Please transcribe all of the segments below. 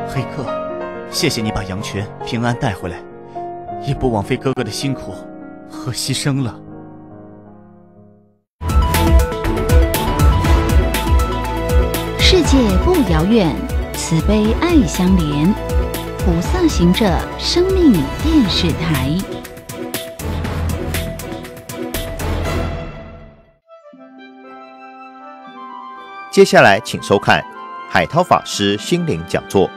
黑客，谢谢你把杨泉平安带回来，也不枉费哥哥的辛苦和牺牲了。 世界不遥远，慈悲爱相连。菩萨行者生命电视台。 接下来，请收看海涛法师心灵讲座。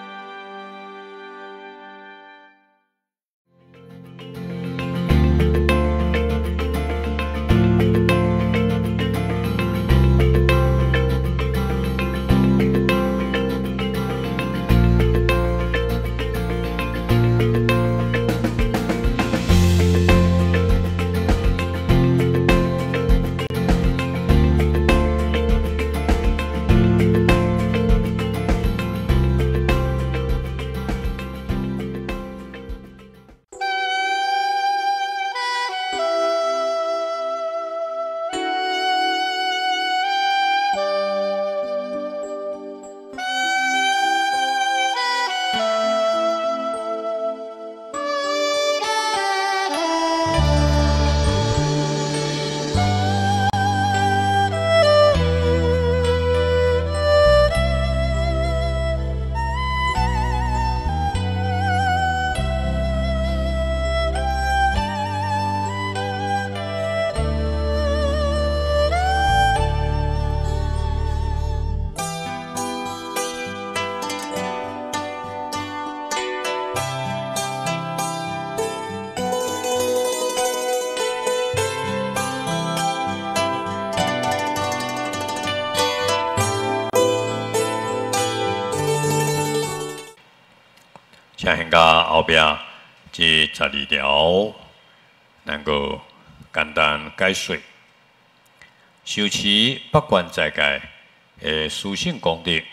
请现甲后壁这12条能够简单解说。修持不管在界的殊胜功德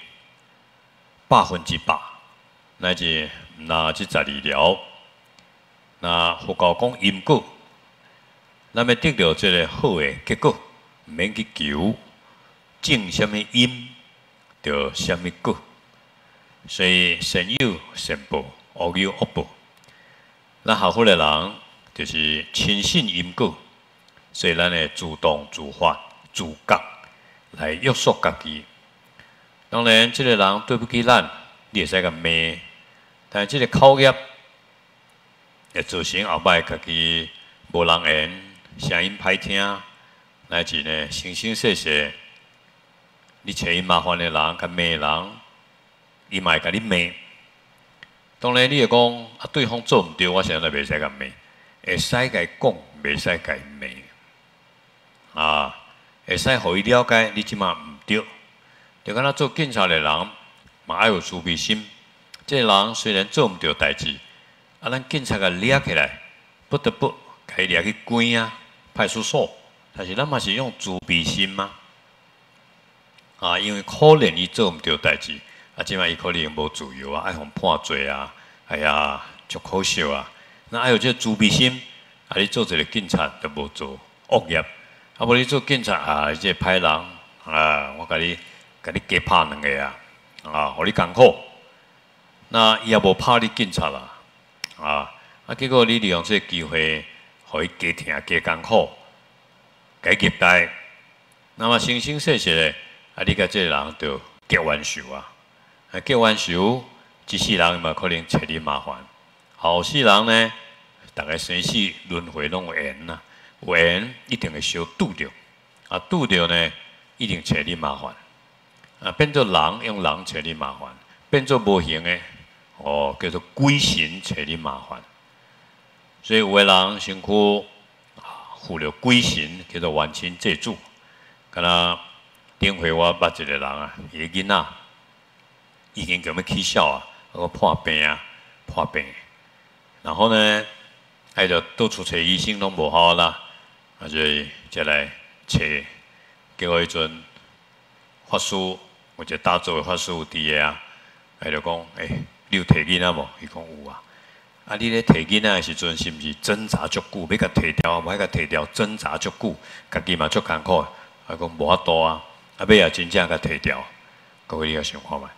100%，乃至那这12条，那佛教讲因果，咱要得到这个好的结果，唔免去求种什么因，就什么果。所以善有善报，恶有恶报。咱学佛的人就是亲信因果，所以咱会自动自发、自觉来约束家己。当然，这个人对不起咱，你会使甲骂，但这个口业会造成后摆家己无人缘，声音歹听，乃至呢生生世世，你找伊麻烦的人、甲骂人。伊嘛会甲你骂，当然你会讲啊，对方做毋对，我现在袂使甲骂，会使甲伊讲，袂使甲伊骂，啊，会使互伊了解你即马毋对。就敢若做警察的人，嘛爱有慈悲心。这个人虽然做毋对代志，啊，咱警察甲抓起来，不得不甲伊抓去关啊，派出所。但是咱嘛是用慈悲心嘛，啊，因为可怜伊做毋对代志。啊，即摆伊可能无自由啊，爱互判罪啊，哎呀，足可笑啊！那还有这慈悲心，啊，你做一个警察就无做恶业，啊，无你做警察啊，这歹人啊，我甲你加拍2个啊，互你艰苦，那伊也无拍你警察啦，啊，结果你利用这个机会，互伊加疼加艰苦，加虐待，那么生生世世的，啊，你甲这个人就结冤仇啊！结完仇，一世人嘛可能找你麻烦，后世人呢，大概生死轮回拢有缘呐，有缘一定会相拄着，啊拄着呢，一定找你麻烦，啊变做人用人找你麻烦，变做无形的，哦叫做鬼神找你麻烦，所以有的人身躯附了鬼神，叫做冤亲债主，敢若顶回我捌一个人啊，伊个囡仔。已经咁样起笑啊，我破病啊，破病。然后呢，还就到处找医生拢无好啦，啊所以才来找，结果迄阵法师，或者大座的法师有伫个啊，还就讲，你有摕囡仔无？伊讲有啊。啊，你咧摕囡仔的时阵，是毋是挣扎足久？要甲摕掉，无甲摕掉，挣扎足久，家己嘛足艰苦。啊，讲无法度啊，啊尾也真正甲摕掉，各位你也想看觅。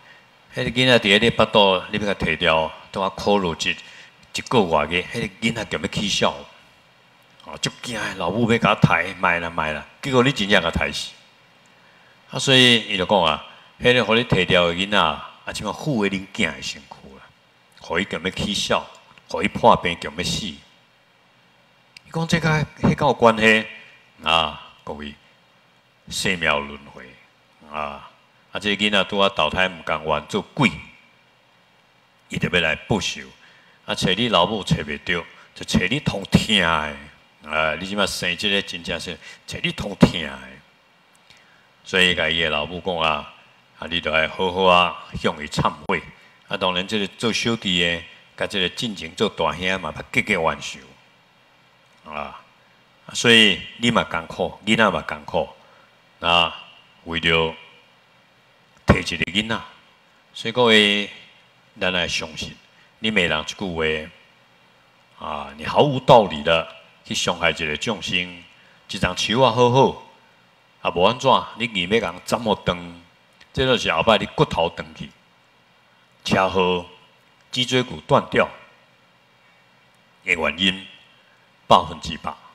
迄个囡仔伫咧巴肚，你要甲摕掉，都啊考虑一个月嘅，迄个囡仔就要起笑，哦，足惊的，老母要甲抬，卖啦，结果你真正甲抬死。啊，所以伊就讲啊，迄个互你摕掉的囡仔，啊，即马抚慰恁囝的身躯啦，互伊强要起笑，互伊破病强要死。伊讲这个迄个有关系啊，各位，生命轮回啊。啊！这囡仔拄啊投胎唔甘愿做鬼，伊就要来报仇。啊，找你老母找袂着，就找你通疼的。啊，你即马生即个真正是找你通疼的。所以甲伊的老母讲啊，你着爱好好啊向伊忏悔。啊，当然，这个做小弟的，甲这个进前做大兄嘛，要结冤仇。啊，所以你嘛艰苦，囡仔嘛艰苦。啊，为着摕一个囡仔，所以各位，咱来相信，你骂人一句话，啊，你毫无道理的去伤害一个众生，一张手啊好好，啊无安怎，你硬要人斩互断，这就是后摆你骨头断去，车祸、脊椎骨断掉的原因100%。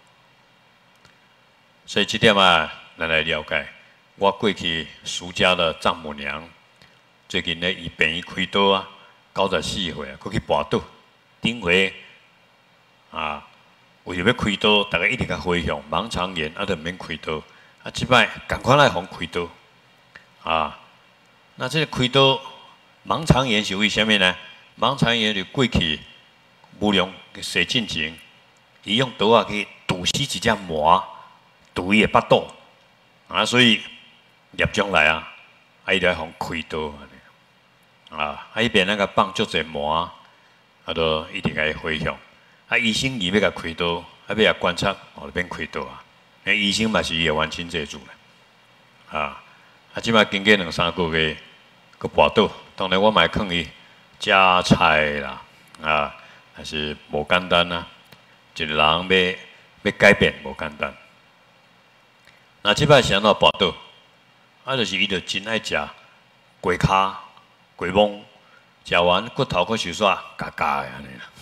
所以这点啊，咱来了解。我过去苏家的丈母娘，最近咧伊病伊开刀啊，94岁啊，佮去跋倒。顶回啊，为着要开刀，大家一直甲回向盲肠炎，啊，就毋免开刀。啊，即摆赶快来互开刀啊！那这个开刀盲肠炎是为虾米呢？盲肠炎就过去无良洗进前，伊用刀啊去堵死一只麻，堵伊的巴肚啊，所以。业障来啊，伊就互开刀啊，伊边那个放足侪麻，啊，都一直甲伊回向。啊，医生伊要甲开刀，啊，要甲观察，哦，变开刀啊。医生嘛是伊的冤亲债主咧，啊，即摆经过2-3个月，佮跋倒。当然我嘛劝伊食菜啦，啊，还是无简单啊。一个人要改变无简单。那即摆是安怎跋倒？啊，就是伊就真爱食鸡骹、鸡毛，食完骨头搁受煞嘎嘎的安尼啦。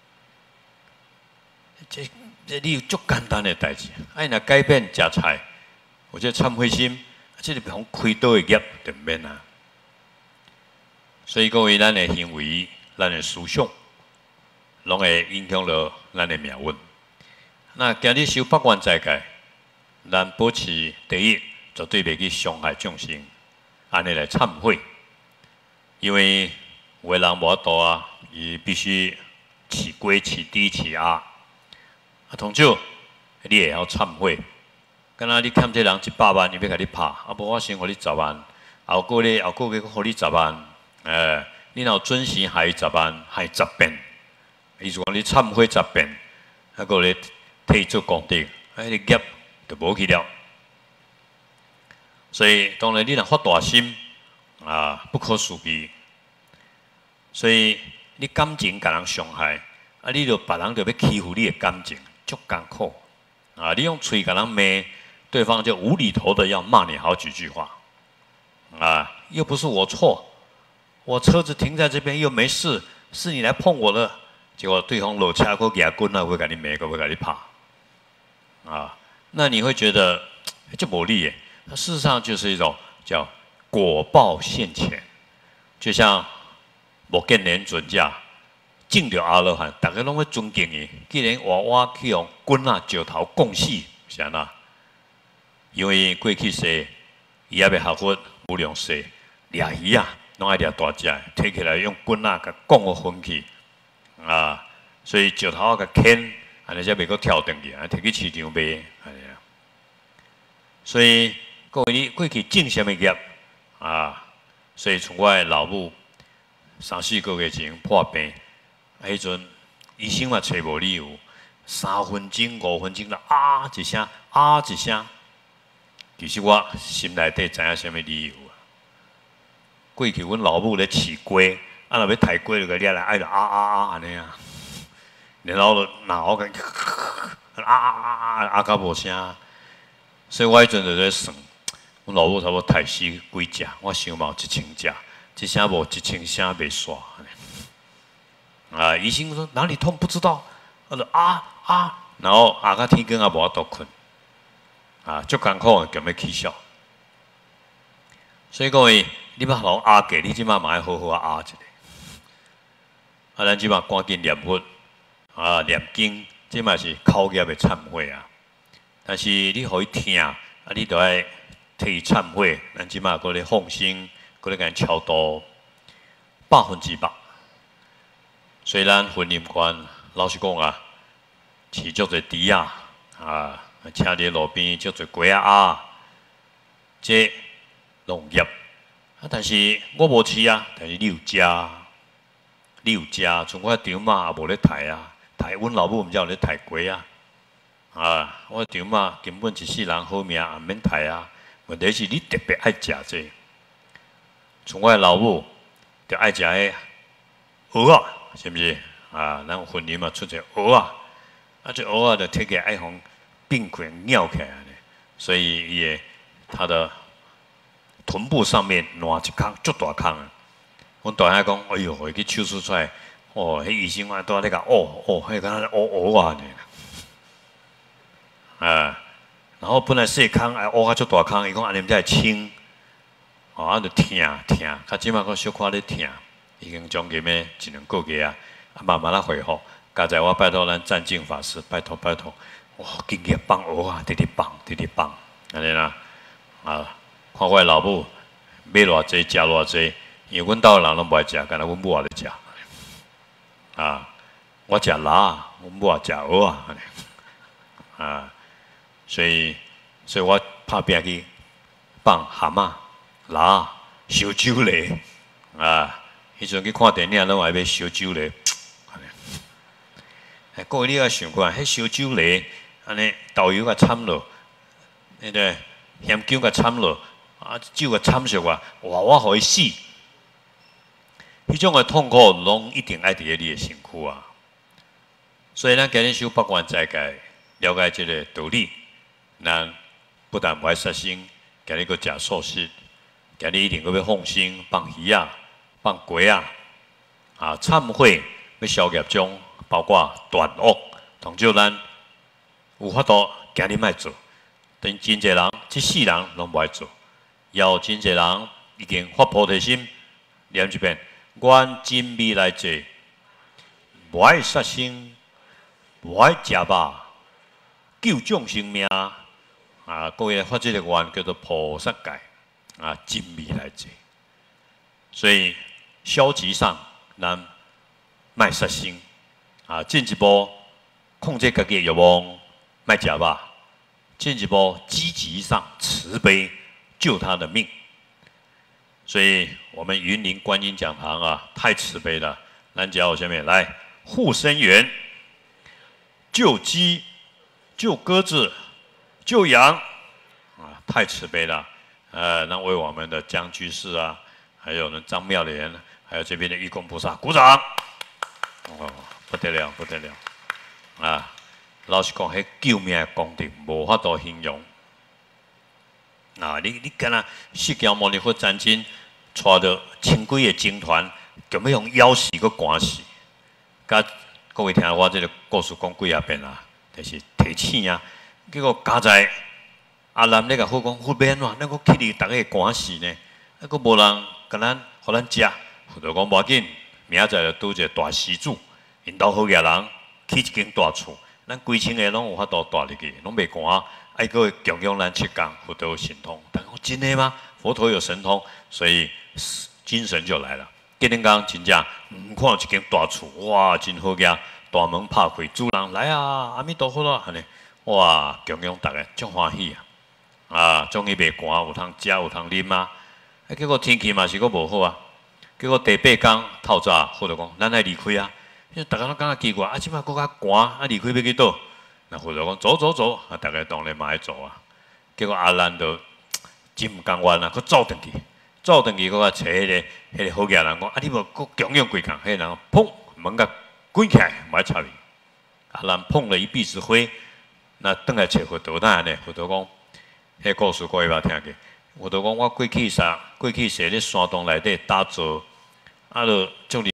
这你有足简单的代志，啊，若改变食菜，或者忏悔心，这个从开刀的业就免啊。所以各位，咱的行为、咱的思想，拢会影响到咱的命运。那今日修8关斋戒，咱保持第一。绝对袂去伤害众生，安尼来忏悔。因为有的人无法度啊，伊必须饲鸡、饲猪、饲鸭。啊，同少你也要忏悔。敢若你欠这人100万，伊要甲你拍，啊无我先互你10万，后个月佫互你10万，你若准时还10万，还10遍，意思讲你忏悔10遍，啊个咧替做功德，迄个业就无去了。所以当然你若发大心啊，不可思议。所以你感情甲人伤害，啊，你就别人就要欺负你的感情，足艰苦啊！你用嘴甲人骂，对方就无厘头的要骂你好几句话啊，又不是我错，我车子停在这边又没事，是你来碰我的，结果对方落车过给他棍啊，会甲你骂，会甲你拍啊，那你会觉得就无力耶。事实上就是一种叫果报现前，就像无见人尊者敬着阿罗汉，大家拢会尊敬伊。既然娃娃去用棍啊、石头拱死，是安那？因为过去世伊也要学佛无量世，掠鱼啊，拢爱掠大只，摕起来用棍啊甲拱个分去啊，所以石头啊甲牵，安尼才袂阁跳转去，摕去市场卖，安尼啊。所以各位，你过去种什么业啊？所以从我的老母3-4个月前破病，迄阵医生嘛找无理由，3分钟、5分钟就啊一声，啊一声。其实我心内底知影什么理由啊？过去阮老母咧饲鸡，啊若要抬鸡就个掠来，爱就啊安尼啊，然后就脑个啊到无声，所以我迄阵就在算。阮老母差不多抬死几只，我想嘛有1000只， 一声无，一千声袂煞。啊，医生说哪里痛不知道，我说然后压到天光也无法度困，啊，足艰苦强要起笑。所以各位，你要好压过，你即马嘛要好好压一下。啊，咱即马赶紧念佛，啊，念经，即嘛是口业的忏悔啊。但是你互伊听，啊，你着爱替伊忏悔。咱即马搁咧放生，搁咧甲伊超度，100%。虽然婚姻观，老实讲啊，饲足侪猪啊，请伫路边足侪鸡啊，这农业啊，但是我无饲啊，但是你有食，像我场嘛也无咧刣啊，刣阮老母毋才有咧刣鸡啊，我场嘛根本一世人好命也免刣啊，问题是你特别爱食这，像我老母就爱食迄蚵仔。是不是啊？咱婚姻嘛出者蚵仔，这蚵仔就摕起来爱互并quyền咬起来呢，所以它的臀部上面烂一坑，足大坑啊！阮大兄讲，哎呦，去手术出来，哦，迄医生啊都在甲迄敢若蚵仔呢，然后本来细坑，蚵仔足大坑，伊讲安尼才会清，就疼，较即马佫小可咧疼。已经将近咩1、2个月啊，慢慢恢复。刚才我拜托咱湛净法师，拜托，哇，今日放蚵啊，直放，安尼啦，看我老母买偌济食偌济，因为阮兜人拢不爱食，干那阮母也咧食，我食辣，阮母也食蚵啊，所以我拍拼去放蛤蟆、辣、烧酒嘞，迄阵去看电影，拢爱买烧酒嘞。各位你要想看，迄烧酒嘞，安尼豆油甲掺落，迄个咸酒甲掺落，酒甲掺熟啊，哇！我互伊死。迄种的痛苦，拢一定爱伫咧你的身躯啊。所以咱今日修八关斋戒，了解这个道理，咱不但不爱杀生，今日佫食素食，今日一定佫要放生、放鱼啊。放鸡啊！忏悔要消业障，包括断恶，同少咱有法度今日莫做，但真侪人一世人拢无爱做，要真侪人已经发菩提心，念一遍：愿今未来世，无爱杀生，无爱食肉，救众生命。各位发这个愿叫做菩萨戒今未来世。所以消极上，咱卖杀生进一步控制家己的欲望，卖食肉；进一步积极上慈悲，救他的命。所以，我们云林观音讲堂太慈悲了。咱教下面来护生园，救鸡、救鸽子、救羊太慈悲了。那为我们的江居士还有呢张妙莲，还有这边的义工菩萨，鼓掌！不得了，老实讲，迄救命的功德无法度形容。你敢若释迦牟尼佛真经，带着千几个僧团，就要用妖死个赶死。各位听我这个故事讲几遍就是提醒结果加在阿南咧甲佛讲，佛免咱个去你大家赶死呢，佫无人甲咱，互咱食。佛就讲无要紧，明仔载就拄一个大施主，因兜好野人起一间大厝，咱规村个拢有法度住入去，拢袂寒，爱佫供养咱7天，佛都有神通。但讲真的吗？佛陀有神通，所以精神就来了。今天讲真正看一间大厝，哇，真好个，大门拍开，主人来啊，阿弥陀佛啦，安尼，哇，供养大家，足欢喜终于袂寒，有通食，有通啉结果天气嘛是佫无好结果第8天透早，佛就讲，咱来离开因为大家都感觉奇怪，即摆佫较寒，离开要去倒？那佛就讲，走，大家当然嘛爱走结果阿兰就真毋甘愿佫走转去，佫甲找迄个好野人讲，你无佫供养几工？迄个人砰门甲关起来，莫插伊。阿兰碰了一鼻子灰，那转来找佛陀，那呢？佛陀讲，迄故事各位捌听过？ 我都讲我过去啥，过去是咧山洞内底打坐，啊，就